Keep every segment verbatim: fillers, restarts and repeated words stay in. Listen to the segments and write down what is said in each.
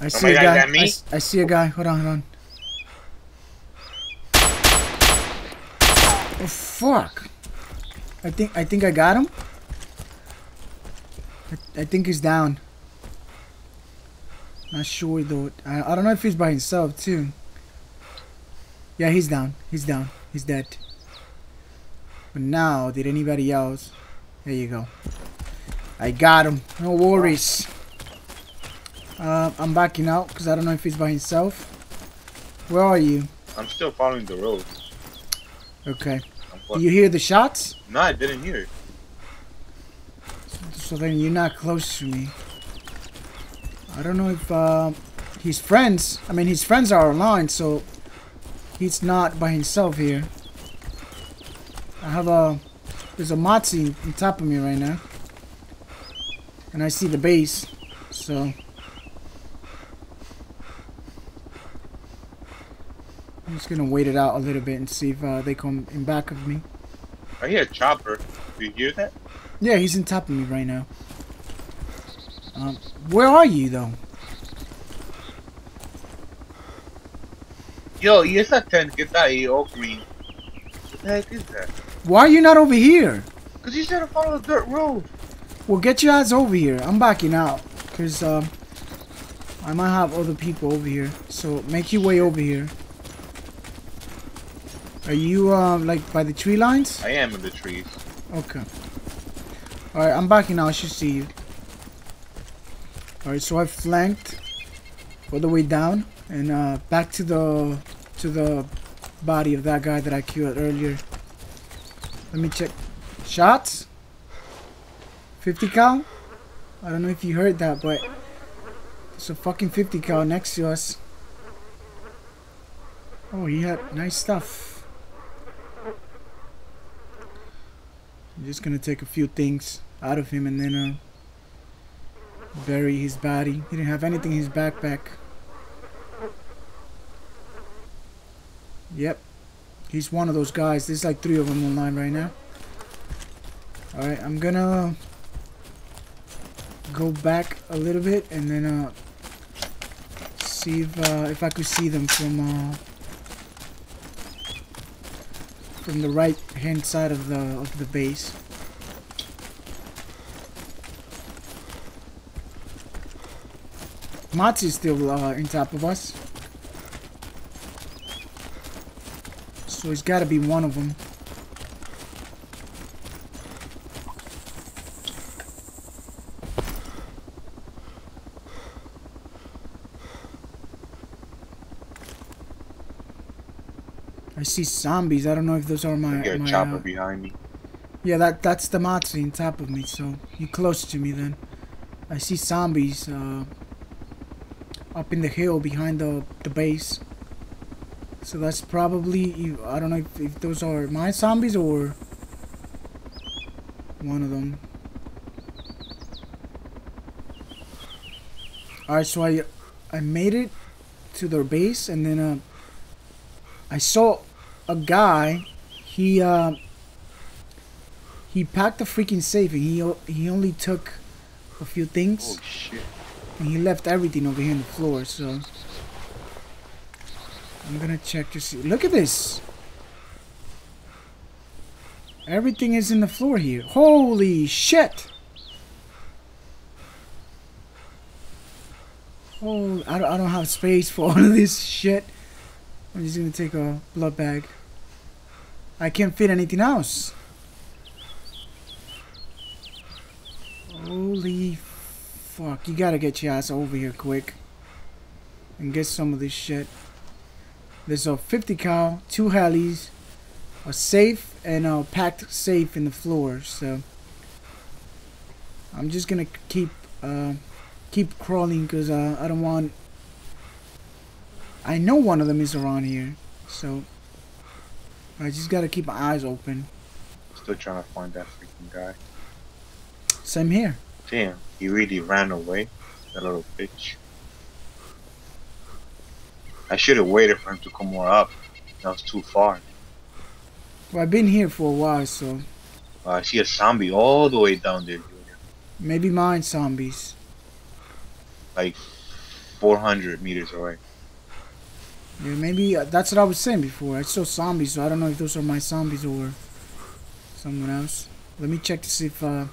I see a guy. I, I see a guy. Hold on, hold on. Oh fuck! I think I think I got him. I, I think he's down. Not sure though. I I don't know if he's by himself too. Yeah, he's down. He's down. He's dead. But now, did anybody else? There you go. I got him. No worries. Uh, I'm backing out because I don't know if he's by himself. Where are you? I'm still following the road. Okay. Do you hear the shots? No, I didn't hear it. So, so then you're not close to me. I don't know if uh, his friends, I mean his friends are online, so he's not by himself here. I have a, there's a Mozzie on top of me right now. And I see the base, so. I'm just gonna wait it out a little bit and see if uh, they come in back of me. I hear a chopper. Do you hear that? Yeah, he's on top of me right now. Um, where are you though? Yo, y esa tent que está ahí, all green. What the heck is that? Why are you not over here? Cause you said to follow the dirt road. Well, get your ass over here. I'm backing out. Cause um, I might have other people over here. So make your way over here. Are you uh, like by the tree lines? I am in the trees. Okay. Alright, I'm backing out. I should see you. Alright, so I flanked all the way down and uh, back to the to the body of that guy that I killed earlier. Let me check. Shots? fifty cal? I don't know if you heard that, but there's a fucking fifty cal next to us. Oh, he had nice stuff. I'm just gonna take a few things out of him and then uh, bury his body. He didn't have anything in his backpack. Yep. He's one of those guys. There's like three of them online right now. Alright, I'm gonna go back a little bit and then uh, see if, uh, if I could see them from uh, from the right hand side of the of the base. Mozzie is still uh, on top of us, so he's got to be one of them. I see zombies. I don't know if those are my. I get a my, chopper uh, behind me. Yeah, that that's the Mozzie on top of me. So you're close to me then. I see zombies uh, up in the hill behind the the base. So that's probably, I don't know if, if those are my zombies or one of them. Alright, so I I made it to their base and then uh, I saw a guy. He uh, he packed a freaking safe and he he only took a few things. Oh shit! And he left everything over here on the floor. So I'm gonna check to see. Look at this. Everything is in the floor here. Holy shit! Oh, I don't, I don't have space for all of this shit. I'm just gonna take a blood bag. I can't fit anything else. Holy fuck. You gotta get your ass over here quick and get some of this shit. There's a fifty cal, two helis, a safe, and a packed safe in the floor. So I'm just gonna keep uh, keep crawling because uh, I don't want. I know one of them is around here, so I just gotta keep my eyes open. Still trying to find that freaking guy. Same here. Damn, he really ran away. That little bitch. I should have waited for him to come more up. That was too far. Well, I've been here for a while, so. Uh, I see a zombie all the way down there, Junior. Maybe mine zombies. Like four hundred meters away. Yeah, maybe uh, that's what I was saying before. I saw zombies, so I don't know if those are my zombies or someone else. Let me check to see if uh,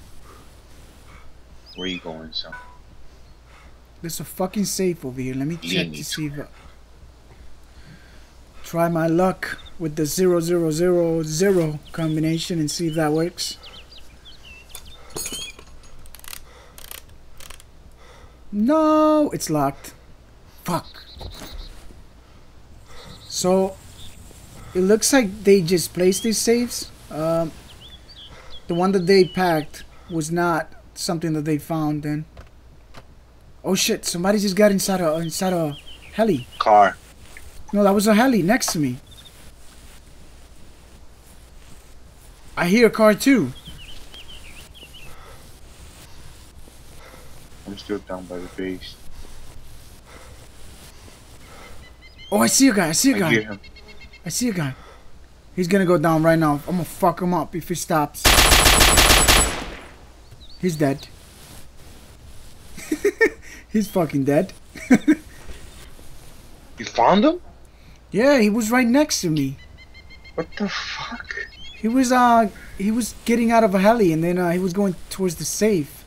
Where are you going, son? there's a fucking safe over here. Let me check Lean to me see if uh, try my luck with the zero zero zero zero combination and see if that works. No, it's locked. Fuck. So it looks like they just placed these safes. Um, the one that they packed was not something that they found then. Oh shit, somebody just got inside a inside a heli. Car. No, that was a heli next to me. I hear a car too. I'm still down by the base. Oh, I see a guy. I see a I guy. hear him. I see a guy. He's gonna go down right now. I'm gonna fuck him up if he stops. He's dead. He's fucking dead. You found him? Yeah, he was right next to me. What the fuck? He was uh he was getting out of a heli and then uh, he was going towards the safe.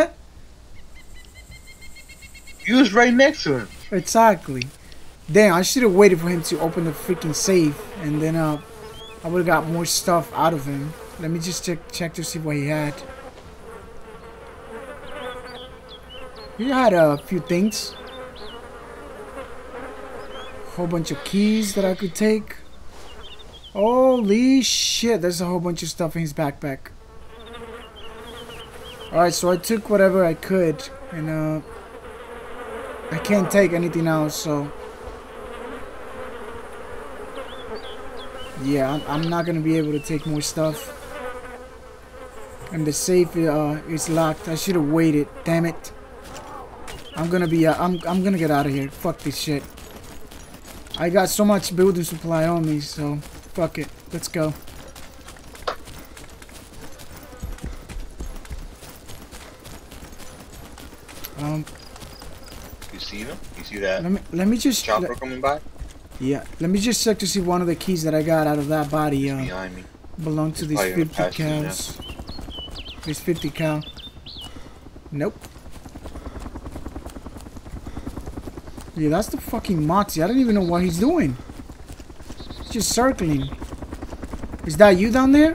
You was right next to him. Exactly. Damn, I should have waited for him to open the freaking safe and then uh I would have got more stuff out of him. Let me just check check to see what he had. He had a few things. Whole bunch of keys that I could take. Holy shit, there's a whole bunch of stuff in his backpack. Alright, so I took whatever I could and uh I can't take anything else, so yeah, I'm, I'm not gonna be able to take more stuff. And the safe uh, is locked. I should have waited. Damn it! I'm gonna be. Uh, I'm. I'm gonna get out of here. Fuck this shit. I got so much building supply on me, so fuck it. Let's go. Um. You see him? You see that Let me. Let me just. chopper Let, coming by? yeah. Let me just check to see if one of the keys that I got out of that body uh, Behind me. belong to He's these probably gonna fifty pass through now. cows. These fifty cal. Nope. Yeah, that's the fucking Moxie. I don't even know what he's doing. He's just circling. Is that you down there?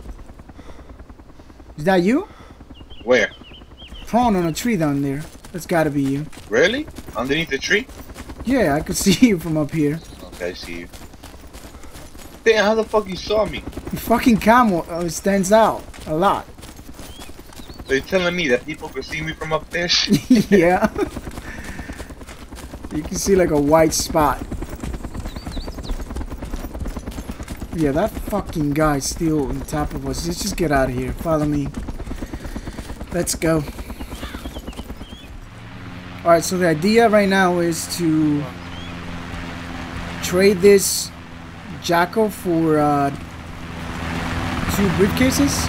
Is that you? Where? Prone on a tree down there. That's gotta be you. Really? Underneath the tree? Yeah, I could see you from up here. Okay, I see you. Damn, how the fuck you saw me? The fucking camel uh, stands out a lot. So you're telling me that people could see me from up there? Yeah. You can see like a white spot. Yeah, that fucking guy's still on top of us. Let's just get out of here. Follow me. Let's go. Alright, so the idea right now is to trade this Jackal for uh, two briefcases.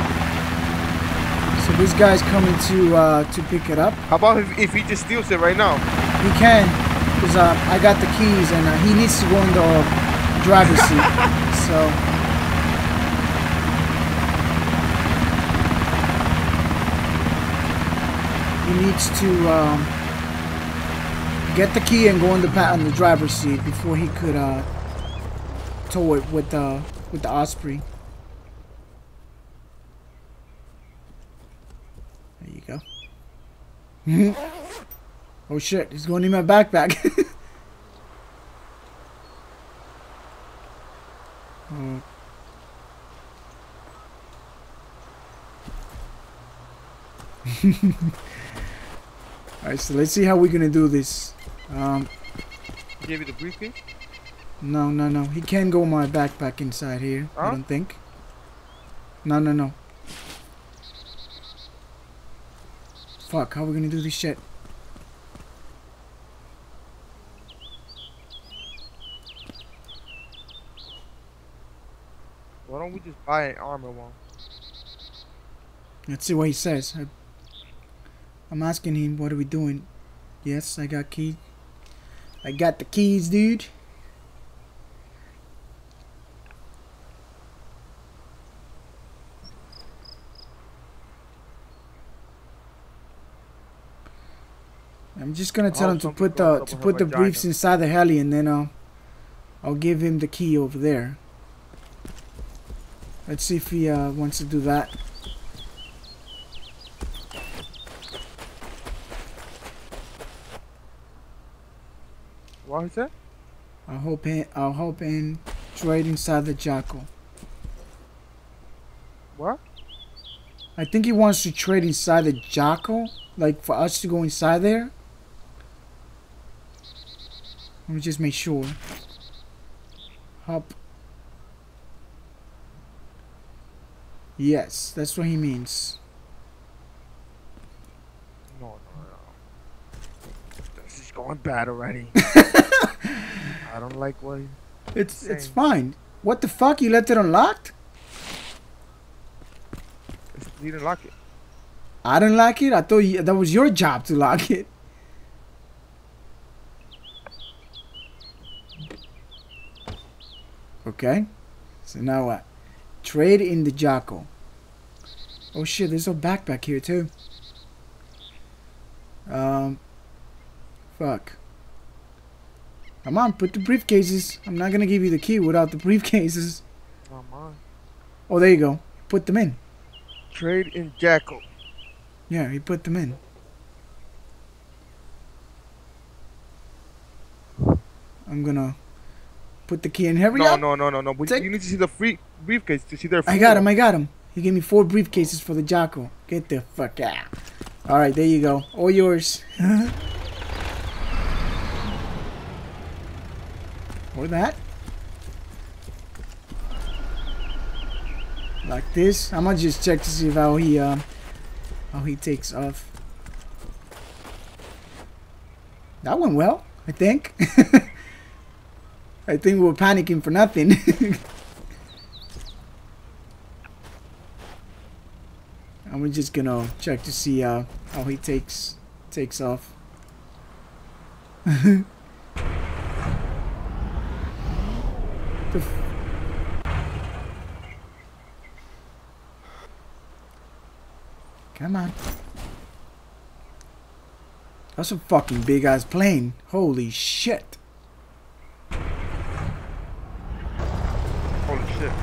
So this guy's coming to uh, to pick it up. How about if, if he just steals it right now? He can, because uh, I got the keys and uh, he needs to go in the driver's seat. So he needs to um, get the key and go in the pa in the driver's seat before he could uh, tow it with the with the Osprey. There you go. Oh shit, he's going in my backpack. Oh. Alright, so let's see how we're gonna do this. Um, He gave you the briefcase? no, no, no. He can't go in my backpack inside here, Huh? I don't think. No, no, no. Fuck, how are we gonna do this shit? Why don't we just buy an armor one? Let's see what he says. I, I'm asking him, what are we doing? Yes, I got key. I got the keys, dude. I'm just gonna tell Oh, him to some put people the don't to have put the vagina. briefs inside the heli, and then I'll I'll give him the key over there. Let's see if he uh, wants to do that. What is that? I'll hope in, I'll hope in trade inside the jackal. What? I think he wants to trade inside the jackal, like for us to go inside there. Let me just make sure. Hop. Yes, that's what he means. No, no, no. This is going bad already. I don't like what he, It's he's it's saying. fine. What the fuck? You left it unlocked? It's, he didn't lock it. I didn't like it. I thought you, that was your job to lock it. Okay. So now what? Trade in the jackal. Oh shit, there's a backpack here too. Um. Fuck. Come on, put the briefcases. I'm not gonna give you the key without the briefcases. Not mine. Oh, there you go. Put them in. Trade in Jackal. Yeah, he put them in. I'm gonna put the key in. Hurry No, up. no, no, no, no. But Take- you need to see the free briefcase to see their. I got him. I got him. He gave me four briefcases for the jackal. Get the fuck out. All right, there you go. All yours. Or that. Like this. I'm gonna just check to see how he uh, how he takes off. That went well, I think. I think we were panicking for nothing. And we're just gonna check to see uh, how he takes takes off. The f Come on. That's a fucking big ass plane. Holy shit. Holy shit.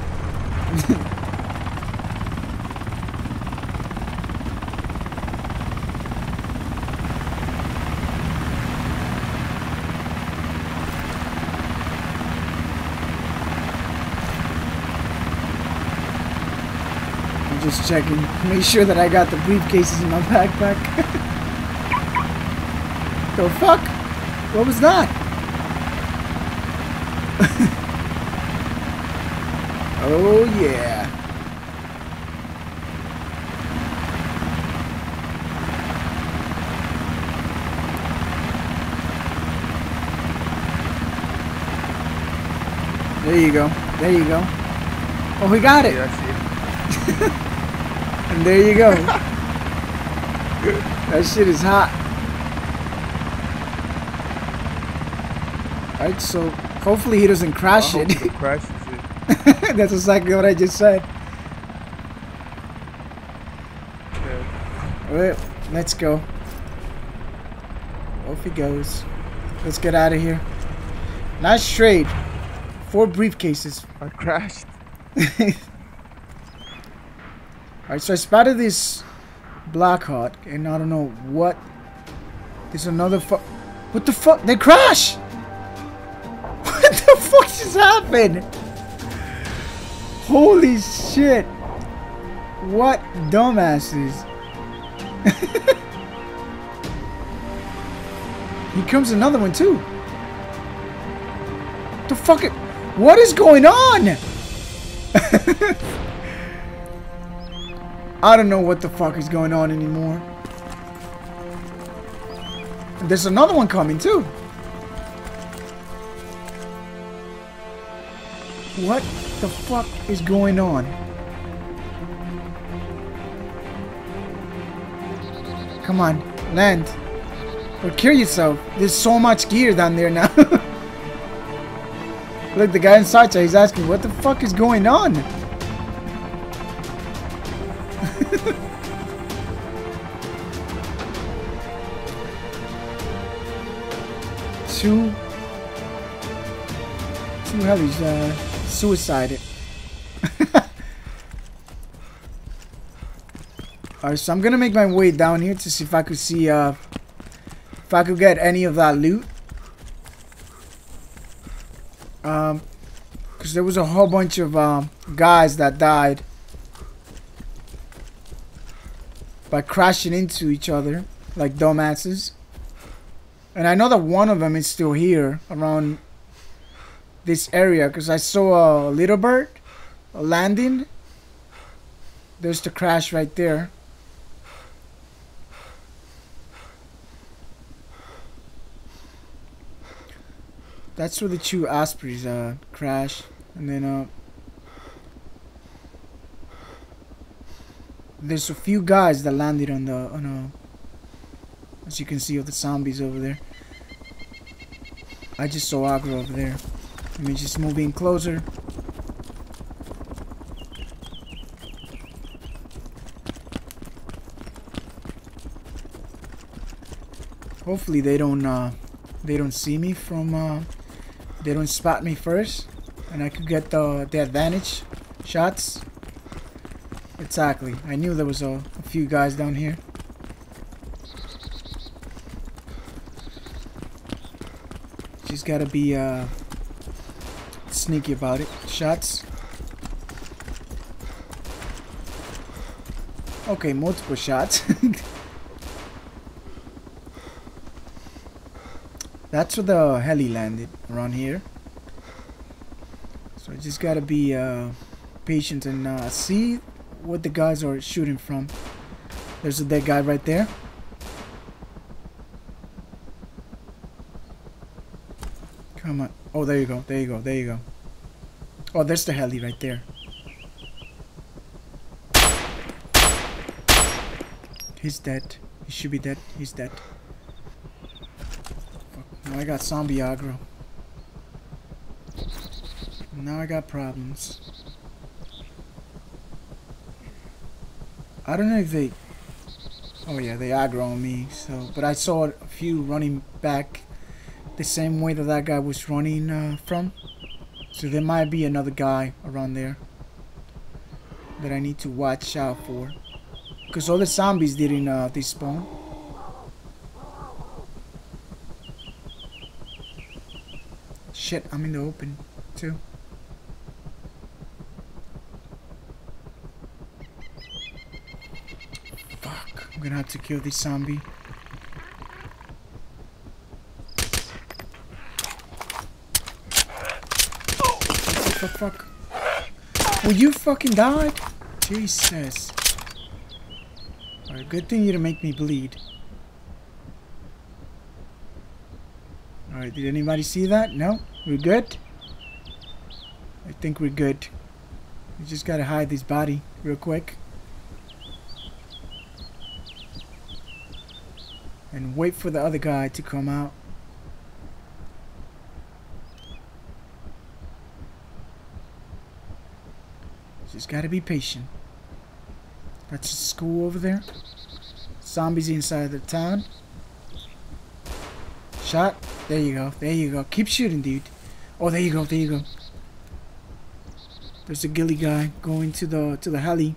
I'm just checking. Make sure that I got the briefcases in my backpack. The fuck? What was that? Oh yeah. There you go. There you go. Oh, we got it. Yeah, I see it. And there you go. That shit is hot. Alright, so hopefully he doesn't crash I it. hope he crashes it. That's exactly what I just said. Yeah. Alright, let's go. Off he goes. Let's get out of here. Nice trade. Four briefcases. I crashed. Alright, so I spotted this Black Hawk, and I don't know what. There's another fu- What the fuck? They crash! What the fuck just happened? Holy shit! What dumbasses? Here comes another one too. The fuck? It, what is going on? I don't know what the fuck is going on anymore. And there's another one coming too. What the fuck is going on? Come on, land. Or kill yourself. There's so much gear down there now. Look, the guy inside, he's asking, what the fuck is going on? Two... Two heavies, uh, suicided. Alright, so I'm gonna make my way down here to see if I could see, uh, if I could get any of that loot. Um, because there was a whole bunch of, um, guys that died by crashing into each other like dumbasses. And I know that one of them is still here around this area because I saw a little bird landing. There's the crash right there. That's where the two Ospreys uh, crash. And then uh, there's a few guys that landed on the on a, as you can see, of the zombies over there. I just saw aggro over there. Let me just move in closer. Hopefully they don't uh, they don't see me from uh, they don't spot me first, and I could get the the advantage shots. Exactly. I knew there was a, a few guys down here. Just gotta be uh, sneaky about it. Shots. Okay, multiple shots. That's where the heli landed, around here. So I just gotta be uh, patient and uh, see what the guys are shooting from. There's a dead guy right there. Come on. Oh, there you go. There you go. There you go. Oh, there's the heli right there. He's dead. He should be dead. He's dead. Now I got zombie aggro. Now I got problems. I don't know if they... Oh yeah, they aggro on me. So, but I saw a few running back the same way that that guy was running uh, from. So there might be another guy around there that I need to watch out for. Because all the zombies didn't uh, despawn. Shit, I'm in the open too. Fuck, I'm gonna have to kill this zombie. What the fuck? Will you fucking die? Jesus. Alright, good thing you didn't make me bleed. Alright, did anybody see that? No? We're good? I think we're good. We just gotta hide this body real quick. And wait for the other guy to come out. Just gotta be patient. That's a school over there. Zombies inside the town. Shot. There you go. There you go. Keep shooting, dude. Oh, there you go. There you go. There's a ghillie guy going to the to the heli.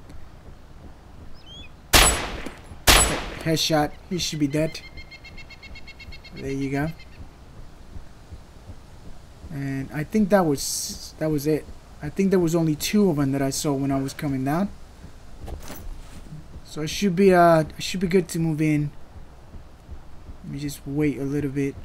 Headshot. He should be dead. There you go. And I think that was that was it. I think there was only two of them that I saw when I was coming down. So I should be uh I should be good to move in. Let me just wait a little bit.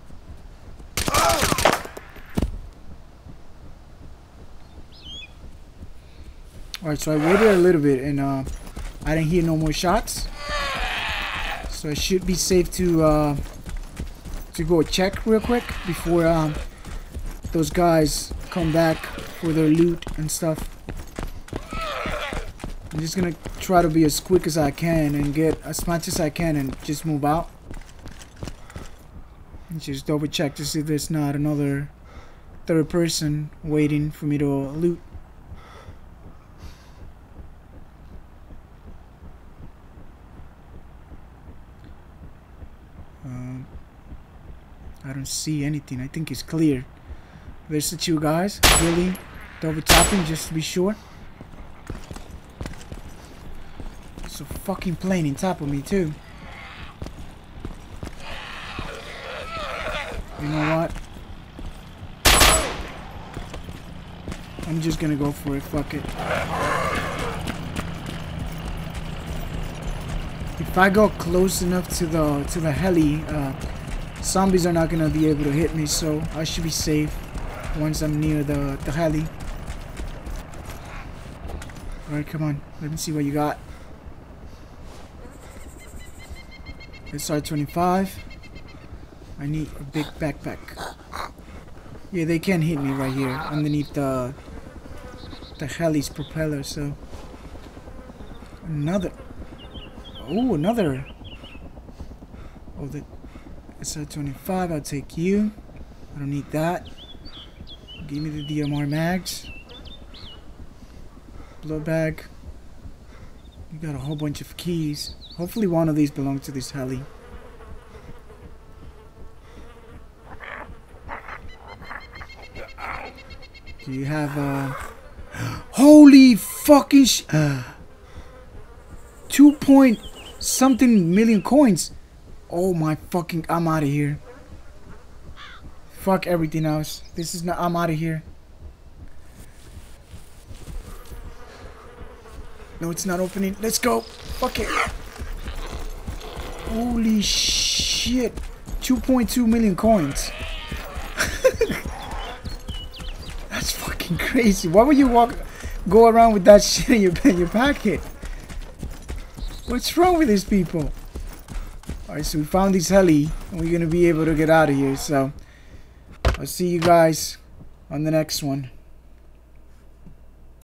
Alright, so I waited a little bit and uh, I didn't hear no more shots. So I should be safe to uh, to go check real quick before um, those guys come back for their loot and stuff. I'm just gonna try to be as quick as I can and get as much as I can and just move out. Just double check to see if there's not another third person waiting for me to loot. Um, I don't see anything. I think it's clear. There's the two guys. Really double tapping just to be sure. There's a fucking plane on top of me too. You know what? I'm just gonna go for it. Fuck it. If I go close enough to the to the heli, uh, zombies are not gonna be able to hit me, so I should be safe once I'm near the the heli. All right, come on. Let me see what you got. S R twenty-five. I need a big backpack. Yeah, they can't hit me right here underneath the the heli's propeller. So another. Oh, another. Oh, the S R twenty-five. I'll take you. I don't need that. Give me the D M R mags. Blood bag. You got a whole bunch of keys. Hopefully, one of these belongs to this heli. Do you have uh holy fucking sh uh, two point something million coins. Oh my fucking, I'm out of here. Fuck everything else. This is not, I'm out of here. No, it's not opening. Let's go. Fuck it. Holy shit. two point two million coins. That's fucking crazy. Why would you walk, go around with that shit in your, in your pocket? What's wrong with these people? Alright, so we found this heli, and we're gonna be able to get out of here. So, I'll see you guys on the next one.